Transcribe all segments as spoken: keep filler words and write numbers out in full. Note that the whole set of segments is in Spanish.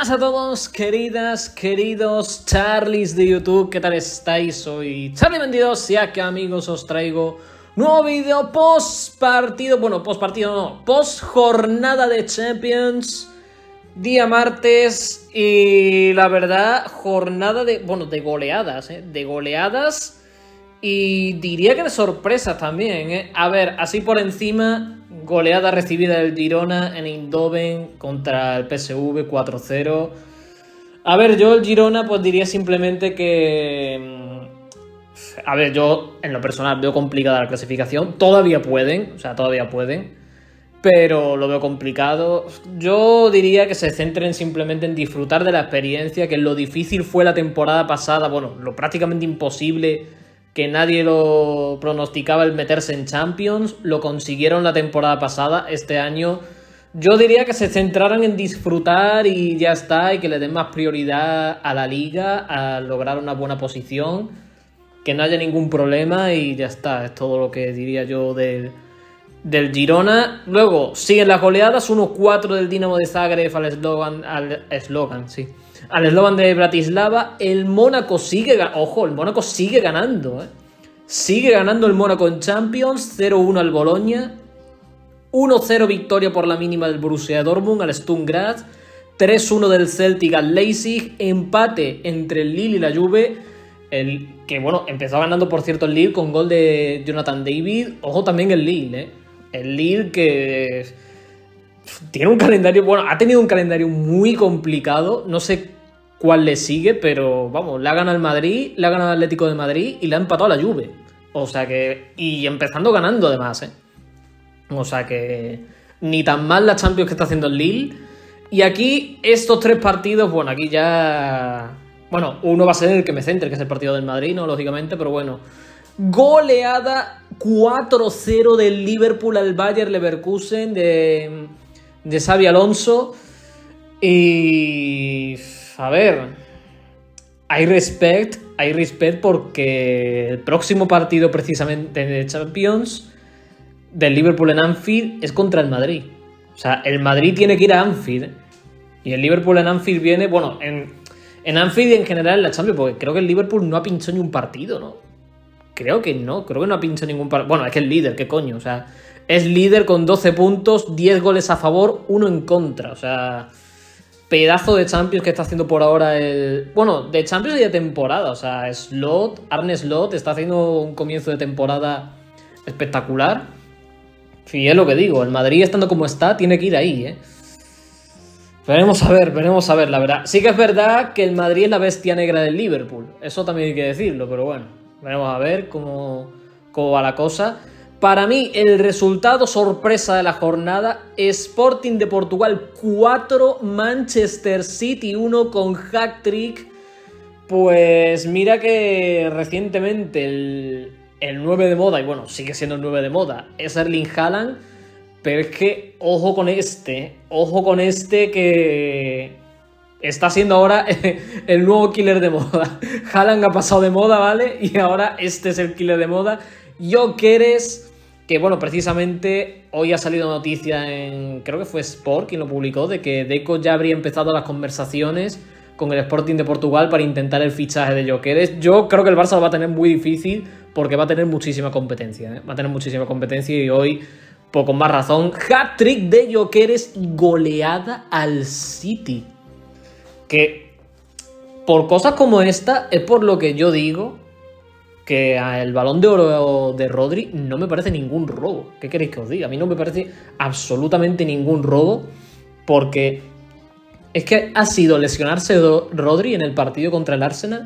buenas a todos, queridas, queridos Charlies de YouTube. ¿Qué tal estáis? Soy Charlie veintidós y aquí, amigos, os traigo nuevo vídeo post partido. Bueno, post partido no, post jornada de Champions. Día martes y la verdad, jornada de, bueno, de goleadas, ¿eh? De goleadas y diría que de sorpresas también, ¿eh? A ver, así por encima, goleada recibida del Girona en Eindhoven contra el P S V cuatro cero. A ver, yo el Girona pues diría simplemente que... A ver, yo en lo personal veo complicada la clasificación. Todavía pueden, o sea, todavía pueden. Pero lo veo complicado. Yo diría que se centren simplemente en disfrutar de la experiencia, que lo difícil fue la temporada pasada, bueno, lo prácticamente imposible, que nadie lo pronosticaba el meterse en Champions, lo consiguieron la temporada pasada. Este año yo diría que se centraran en disfrutar y ya está, y que le den más prioridad a la Liga, a lograr una buena posición, que no haya ningún problema y ya está. Es todo lo que diría yo del, del Girona. Luego siguen las goleadas, uno cuatro del Dinamo de Zagreb al Slovan, al Slovan, sí. Al Slovan de Bratislava. El Mónaco sigue, ojo, el Mónaco sigue ganando, ¿eh? Sigue ganando el Mónaco en Champions, cero uno al Boloña, uno cero victoria por la mínima del Borussia Dortmund al Sturm Graz, tres uno del Celtic al Leipzig, empate entre el Lille y la Juve, el que bueno, empezó ganando por cierto el Lille con gol de Jonathan David. Ojo también el Lille, ¿eh? El Lille que tiene un calendario, bueno, ha tenido un calendario muy complicado, no sé cuál le sigue, pero vamos, le ha ganado el Madrid, le ha ganado el Atlético de Madrid y le ha empatado a la Juve. O sea que, y empezando ganando además, ¿eh? O sea que ni tan mal la Champions que está haciendo el Lille. Y aquí estos tres partidos, bueno, aquí ya... Bueno, uno va a ser el que me centre, que es el partido del Madrid, ¿no? Lógicamente, pero bueno. Goleada cuatro cero del Liverpool al Bayer Leverkusen de, de Xabi Alonso. Y... a ver... Hay respect, hay respect porque el próximo partido precisamente de Champions del Liverpool en Anfield es contra el Madrid. O sea, el Madrid tiene que ir a Anfield y el Liverpool en Anfield viene, bueno, en, en Anfield y en general en la Champions, porque creo que el Liverpool no ha pinchado ni un partido, ¿no? Creo que no, creo que no ha pinchado ningún partido. Bueno, es que es líder, ¿qué coño? O sea, es líder con doce puntos, diez goles a favor, uno en contra. O sea, pedazo de Champions que está haciendo por ahora el... Bueno, de Champions y de temporada. O sea, Slot, Arne Slot está haciendo un comienzo de temporada espectacular. Y es lo que digo, el Madrid estando como está tiene que ir ahí, ¿eh? Veremos a ver, veremos a ver, la verdad. Sí que es verdad que el Madrid es la bestia negra del Liverpool. Eso también hay que decirlo, pero bueno. Veremos a ver cómo, cómo va la cosa. Para mí, el resultado sorpresa de la jornada: Sporting de Portugal cuatro, Manchester City uno con hat-trick. Pues mira que recientemente el, el nueve de moda, y bueno, sigue siendo el nueve de moda, es Erling Haaland. Pero es que, ojo con este, ojo con este que está siendo ahora el nuevo killer de moda. Haaland ha pasado de moda, ¿vale? Y ahora este es el killer de moda. Gyökeres, que bueno, precisamente hoy ha salido noticia en, creo que fue Sport quien lo publicó, de que Deco ya habría empezado las conversaciones con el Sporting de Portugal para intentar el fichaje de Gyökeres. Yo creo que el Barça lo va a tener muy difícil porque va a tener muchísima competencia, ¿eh? Va a tener muchísima competencia y hoy, pues con más razón, hat-trick de Gyökeres y goleada al City. Que por cosas como esta es por lo que yo digo que el Balón de Oro de Rodri no me parece ningún robo. ¿Qué queréis que os diga? A mí no me parece absolutamente ningún robo, porque es que ha sido lesionarse Rodri en el partido contra el Arsenal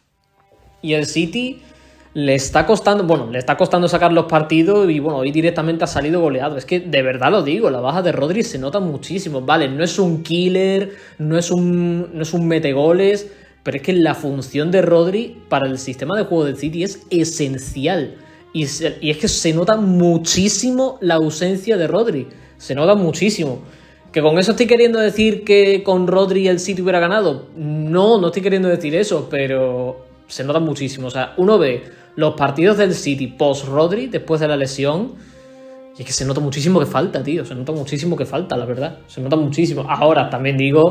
y el City le está costando, bueno, le está costando sacar los partidos y bueno, hoy directamente ha salido goleado. Es que de verdad lo digo, la baja de Rodri se nota muchísimo. Vale, no es un killer, no es un, no es un metegoles, pero es que la función de Rodri para el sistema de juego del City es esencial. Y, se, y es que se nota muchísimo la ausencia de Rodri. Se nota muchísimo. ¿Que con eso estoy queriendo decir que con Rodri el City hubiera ganado? No, no estoy queriendo decir eso, pero se nota muchísimo. O sea, uno ve los partidos del City post-Rodri, después de la lesión, y es que se nota muchísimo que falta, tío. Se nota muchísimo que falta, la verdad. Se nota muchísimo. Ahora, también digo...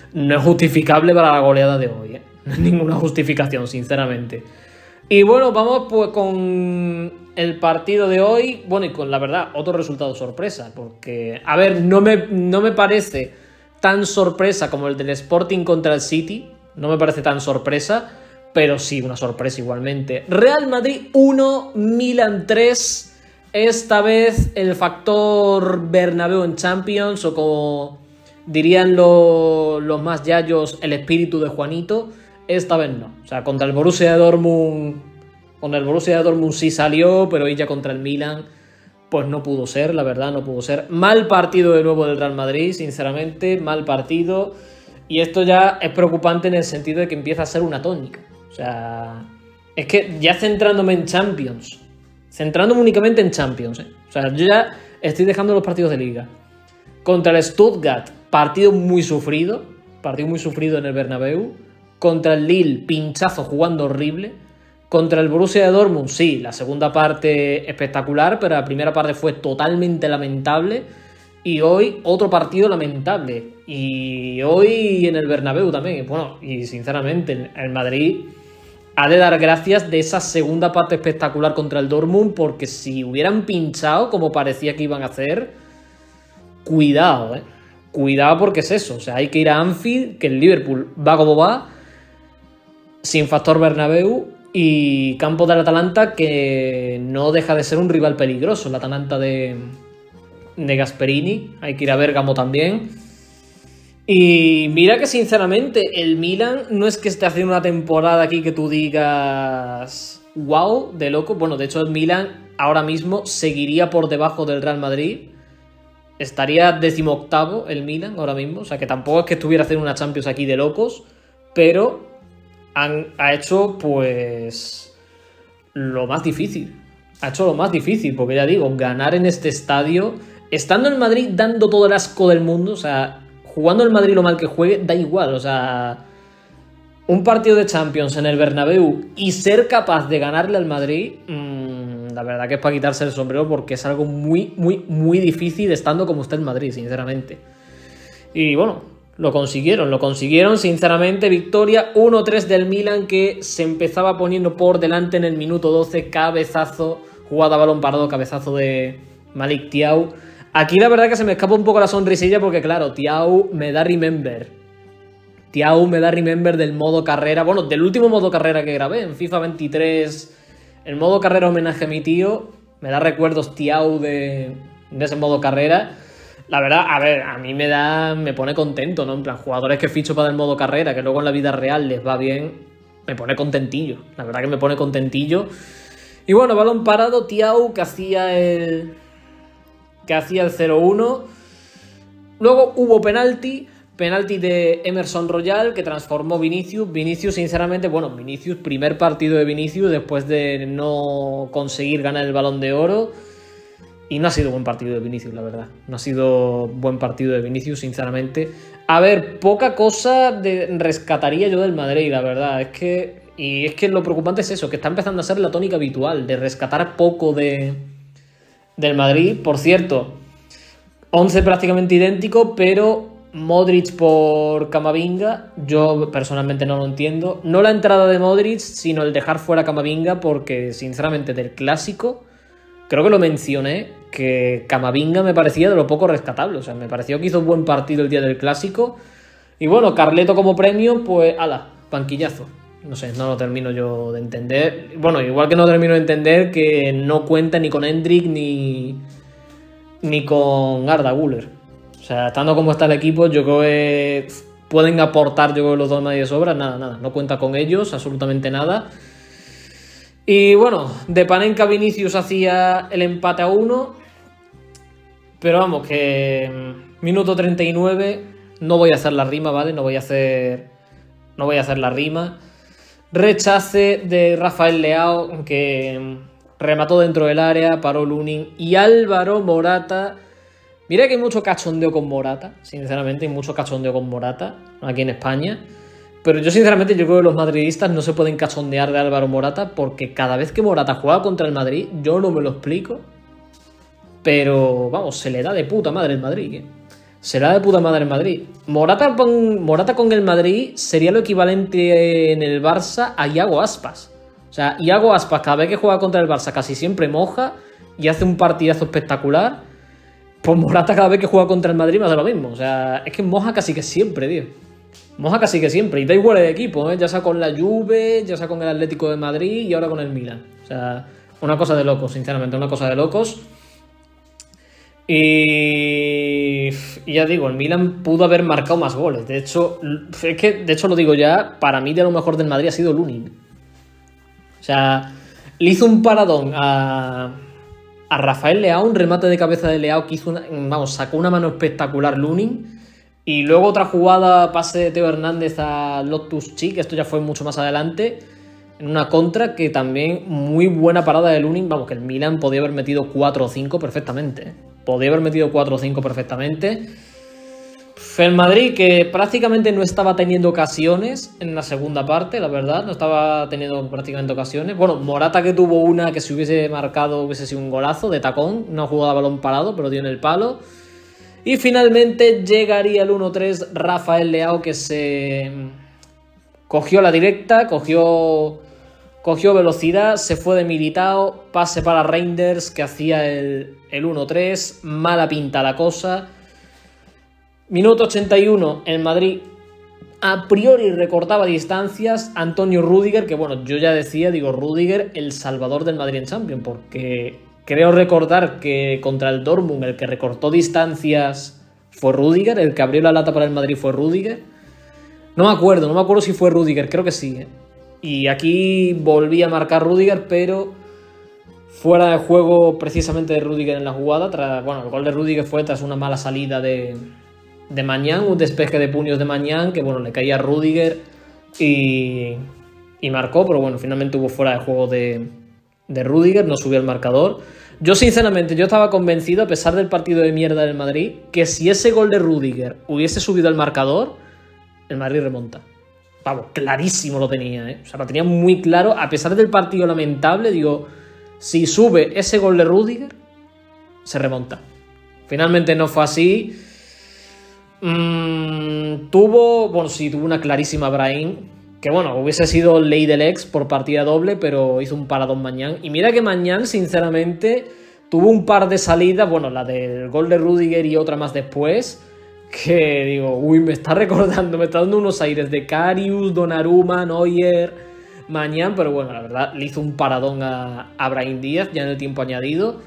no es justificable para la goleada de hoy, ¿eh? No es ninguna justificación, sinceramente. Y bueno, vamos pues con el partido de hoy, bueno, y con la verdad, otro resultado sorpresa, porque, a ver, no me, no me parece tan sorpresa como el del Sporting contra el City, no me parece tan sorpresa, pero sí una sorpresa igualmente. Real Madrid uno, Milan tres, esta vez el factor Bernabéu en Champions, o como dirían los, los más yayos, el espíritu de Juanito, esta vez no. O sea, contra el Borussia Dortmund, contra el Borussia Dortmund sí salió, pero ella contra el Milan, pues no pudo ser, la verdad, no pudo ser. Mal partido de nuevo del Real Madrid, sinceramente, mal partido. Y esto ya es preocupante en el sentido de que empieza a ser una tónica. O sea, es que ya centrándome en Champions, centrándome únicamente en Champions, ¿eh? O sea, yo ya estoy dejando los partidos de Liga. Contra el Stuttgart, partido muy sufrido, partido muy sufrido en el Bernabéu. Contra el Lille, pinchazo jugando horrible. Contra el Borussia de Dortmund, sí, la segunda parte espectacular, pero la primera parte fue totalmente lamentable. Y hoy otro partido lamentable. Y hoy en el Bernabéu también. Bueno, y sinceramente, el Madrid ha de dar gracias de esa segunda parte espectacular contra el Dortmund, porque si hubieran pinchado, como parecía que iban a hacer, cuidado, eh. Cuidado, porque es eso. O sea, hay que ir a Anfield, que el Liverpool va como va, sin factor Bernabéu, y campo del Atalanta, que no deja de ser un rival peligroso, el Atalanta de, de Gasperini. Hay que ir a Bérgamo también. Y mira que sinceramente el Milan no es que esté haciendo una temporada aquí que tú digas wow, de loco. Bueno, de hecho el Milan ahora mismo seguiría por debajo del Real Madrid. Estaría decimoctavo el Milan ahora mismo. O sea que tampoco es que estuviera haciendo una Champions aquí de locos, pero han, ha hecho pues lo más difícil. Ha hecho lo más difícil, porque ya digo, ganar en este estadio, estando en Madrid dando todo el asco del mundo, o sea, jugando el Madrid lo mal que juegue, da igual. O sea, un partido de Champions en el Bernabéu y ser capaz de ganarle al Madrid, mmm, la verdad que es para quitarse el sombrero, porque es algo muy, muy, muy difícil estando como está el Madrid, sinceramente. Y bueno, lo consiguieron, lo consiguieron, sinceramente. Victoria uno tres del Milan, que se empezaba poniendo por delante en el minuto doce, cabezazo, jugada a balón parado, cabezazo de Malik Thiaw. Aquí la verdad que se me escapa un poco la sonrisilla, porque claro, Thiaw me da remember. Thiaw me da remember del modo carrera, bueno, del último modo carrera que grabé, en FIFA veintitrés, el modo carrera homenaje a mi tío, me da recuerdos Thiaw de, de ese modo carrera. La verdad, a ver, a mí me da, me pone contento, ¿no? En plan, jugadores que ficho para el modo carrera, que luego en la vida real les va bien, me pone contentillo, la verdad que me pone contentillo. Y bueno, balón parado, Thiaw, que hacía el... que hacía el cero uno. Luego hubo penalti, penalti de Emerson Royal, que transformó Vinicius. Vinicius, sinceramente, bueno, Vinicius, primer partido de Vinicius después de no conseguir ganar el Balón de Oro. Y no ha sido buen partido de Vinicius, la verdad. No ha sido buen partido de Vinicius, sinceramente. A ver, poca cosa de rescataría yo del Madrid, la verdad. Es que, y es que lo preocupante es eso, que está empezando a ser la tónica habitual, de rescatar poco de... del Madrid. Por cierto, once prácticamente idéntico, pero Modric por Camavinga, yo personalmente no lo entiendo. No la entrada de Modric, sino el dejar fuera a Camavinga, porque sinceramente del clásico, creo que lo mencioné, que Camavinga me parecía de lo poco rescatable. O sea, me pareció que hizo un buen partido el día del clásico. Y bueno, Carleto como premio, pues ala, banquillazo. No sé, no lo termino yo de entender. Bueno, igual que no termino de entender que no cuenta ni con Endrick ni, ni con Arda Güler. O sea, estando como está el equipo, yo creo que pueden aportar, yo creo que los dos nadie de sobra. Nada, nada, no cuenta con ellos, absolutamente nada. Y bueno, de Panenka Vinicius hacía el empate a uno. Pero vamos, que minuto treinta y nueve, no voy a hacer la rima, ¿vale? No voy a hacer, no voy a hacer la rima. Rechace de Rafael Leao, que remató dentro del área, paró Lunin. Y Álvaro Morata. Mira que hay mucho cachondeo con Morata, sinceramente, hay mucho cachondeo con Morata aquí en España. Pero yo sinceramente yo creo que los madridistas no se pueden cachondear de Álvaro Morata, porque cada vez que Morata juega contra el Madrid, yo no me lo explico, pero vamos, se le da de puta madre el Madrid, ¿eh? será de puta madre en Madrid. Morata con, Morata con el Madrid sería lo equivalente en el Barça a Iago Aspas. O sea, Iago Aspas cada vez que juega contra el Barça casi siempre moja y hace un partidazo espectacular. Pues Morata cada vez que juega contra el Madrid me hace lo mismo. O sea, es que moja casi que siempre, tío. Moja casi que siempre. Y da igual el equipo, ¿eh? Ya sea con la Juve, ya sea con el Atlético de Madrid y ahora con el Milan. O sea, una cosa de locos, sinceramente, una cosa de locos. Y... y ya digo, el Milan pudo haber marcado más goles. De hecho, es que, de hecho lo digo ya, para mí de lo mejor del Madrid ha sido Lunin. O sea, le hizo un paradón a, a Rafael Leao, un remate de cabeza de Leao que hizo una, vamos, sacó una mano espectacular Lunin. Y luego otra jugada, pase de Teo Hernández a Loftus-Cheek, esto ya fue mucho más adelante, en una contra que también muy buena parada de Lunin. Vamos, que el Milan podía haber metido cuatro o cinco perfectamente. Podía haber metido cuatro o cinco perfectamente. El Madrid, que prácticamente no estaba teniendo ocasiones en la segunda parte, la verdad, no estaba teniendo prácticamente ocasiones. Bueno, Morata, que tuvo una que si hubiese marcado hubiese sido un golazo de tacón, una jugada a balón parado, pero dio en el palo. Y finalmente llegaría el uno tres, Rafael Leao, que se cogió la directa, cogió, cogió velocidad, se fue de Militao, pase para Reinders, que hacía el, el uno tres, mala pinta la cosa. Minuto ochenta y uno, el Madrid a priori recortaba distancias. Antonio Rüdiger, que bueno, yo ya decía, digo, Rüdiger, el salvador del Madrid en Champions, porque creo recordar que contra el Dortmund el que recortó distancias fue Rüdiger, el que abrió la lata para el Madrid fue Rüdiger. No me acuerdo, no me acuerdo si fue Rüdiger, creo que sí, ¿eh? Y aquí volví a marcar Rüdiger, pero fuera de juego precisamente de Rüdiger en la jugada. Tras, bueno, el gol de Rüdiger fue tras una mala salida de... de Mañán, un despeje de puños de Mañán, que bueno, le caía a Rüdiger y, y marcó, pero bueno, finalmente hubo fuera de juego de, de Rüdiger, no subió el marcador. Yo sinceramente, yo estaba convencido, a pesar del partido de mierda del Madrid, que si ese gol de Rüdiger hubiese subido el marcador, el Madrid remonta. Vamos, clarísimo lo tenía, ¿eh? O sea, lo tenía muy claro, a pesar del partido lamentable, digo, si sube ese gol de Rüdiger, se remonta. Finalmente no fue así. Mm, tuvo, bueno, sí, tuvo una clarísima Brahim, que bueno, hubiese sido ley del ex por partida doble, pero hizo un paradón Mañán. Y mira que Mañán, sinceramente, tuvo un par de salidas, bueno, la del gol de Rüdiger y otra más después, que digo, uy, me está recordando, me está dando unos aires de Karius, Donnarumma, Neuer, Mañán, pero bueno, la verdad, le hizo un paradón a, a Brahim Díaz ya en el tiempo añadido.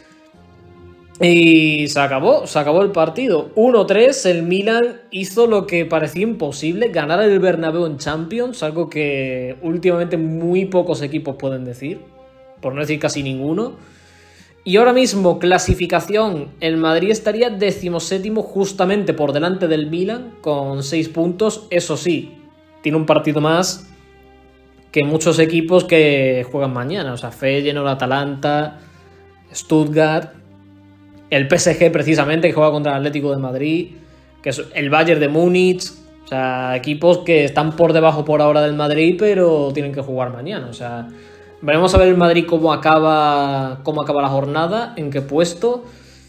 Y se acabó, se acabó el partido. uno tres, el Milan hizo lo que parecía imposible, ganar el Bernabéu en Champions, algo que últimamente muy pocos equipos pueden decir, por no decir casi ninguno. Y ahora mismo, clasificación, el Madrid estaría decimoséptimo justamente por delante del Milan con seis puntos. Eso sí, tiene un partido más que muchos equipos que juegan mañana, o sea, Feyenoord, Atalanta, Stuttgart, el P S G precisamente, que juega contra el Atlético de Madrid, que es el Bayern de Múnich. O sea, equipos que están por debajo por ahora del Madrid, pero tienen que jugar mañana. O sea, veremos a ver el Madrid cómo acaba, cómo acaba la jornada, en qué puesto.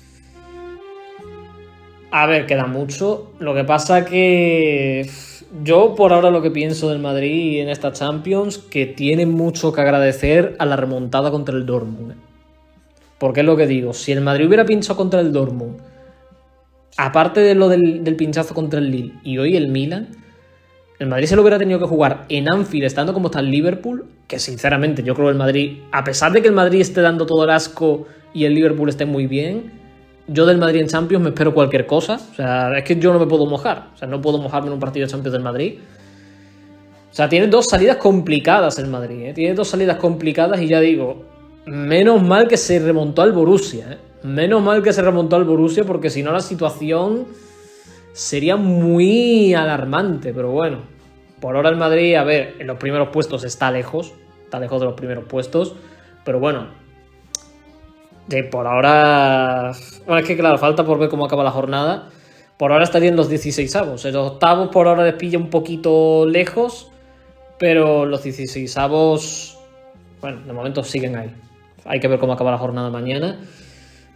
A ver, queda mucho. Lo que pasa que yo por ahora lo que pienso del Madrid en esta Champions, que tiene mucho que agradecer a la remontada contra el Dortmund. Porque es lo que digo, si el Madrid hubiera pinchado contra el Dortmund, aparte de lo del, del pinchazo contra el Lille y hoy el Milan, el Madrid se lo hubiera tenido que jugar en Anfield estando como está el Liverpool, que sinceramente yo creo que el Madrid, a pesar de que el Madrid esté dando todo el asco y el Liverpool esté muy bien, yo del Madrid en Champions me espero cualquier cosa. O sea, es que yo no me puedo mojar, o sea, no puedo mojarme en un partido de Champions del Madrid. O sea, tiene dos salidas complicadas el Madrid, ¿eh? Tiene dos salidas complicadas y ya digo, menos mal que se remontó al Borussia, ¿eh? Menos mal que se remontó al Borussia, porque si no la situación sería muy alarmante. Pero bueno, por ahora el Madrid, a ver, en los primeros puestos está lejos, está lejos de los primeros puestos, pero bueno, de por ahora, bueno, es que claro, falta por ver cómo acaba la jornada. Por ahora estaría en los dieciseisavos, en los octavos por ahora les pilla un poquito lejos, pero los dieciseisavos, bueno, de momento siguen ahí. Hay que ver cómo acaba la jornada mañana.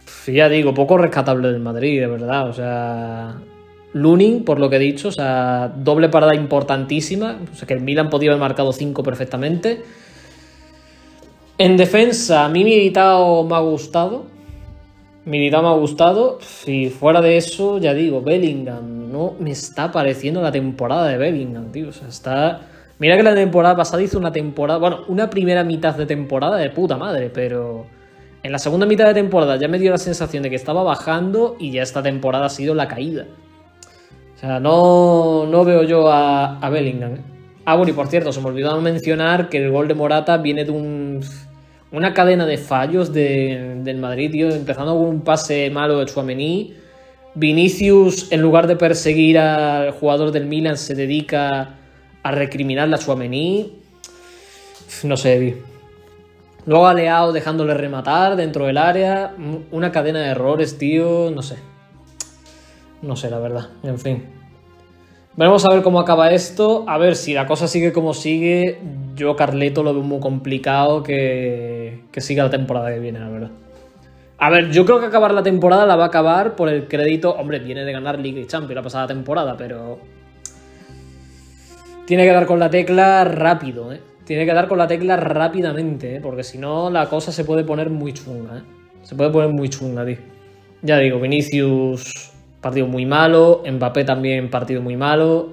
Ya digo, poco rescatable del Madrid, de verdad. O sea, Lunin, por lo que he dicho, o sea, doble parada importantísima. O sea, que el Milan podía haber marcado cinco perfectamente. En defensa, a mí Militao me ha gustado. Militao me ha gustado. Y fuera de eso, ya digo, Bellingham. No me está pareciendo la temporada de Bellingham, tío. O sea, está... Mira que la temporada pasada hizo una temporada... Bueno, una primera mitad de temporada de puta madre, pero... En la segunda mitad de temporada ya me dio la sensación de que estaba bajando y ya esta temporada ha sido la caída. O sea, no, no veo yo a, a Bellingham. Ah, bueno, y por cierto, se me olvidó mencionar que el gol de Morata viene de un, una cadena de fallos de, del Madrid, tío. Empezando con un pase malo de Tchouaméni. Vinicius, en lugar de perseguir al jugador del Milan, se dedica a recriminarle a Tchouaméni. No sé, tío. Luego a Leao dejándole rematar dentro del área. Una cadena de errores, tío. No sé. No sé, la verdad. En fin. Veremos a ver cómo acaba esto. A ver, si la cosa sigue como sigue, yo Carleto lo veo muy complicado que, que siga la temporada que viene, la verdad. A ver, yo creo que acabar la temporada la va a acabar por el crédito. Hombre, viene de ganar Liga y Champions la pasada temporada, pero... Tiene que dar con la tecla rápido, ¿eh? Tiene que dar con la tecla rápidamente, ¿eh? Porque si no la cosa se puede poner muy chunga, ¿eh? Se puede poner muy chunga, tío. Ya digo, Vinicius, partido muy malo. Mbappé también, partido muy malo.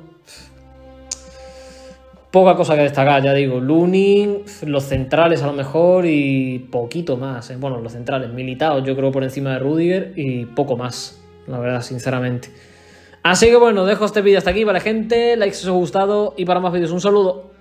Poca cosa que destacar, ya digo. Lunin, los centrales a lo mejor y poquito más, ¿eh? Bueno, los centrales, Militao yo creo por encima de Rudiger y poco más, la verdad, sinceramente. Así que bueno, dejo este vídeo hasta aquí, vale gente, like si os ha gustado y para más vídeos un saludo.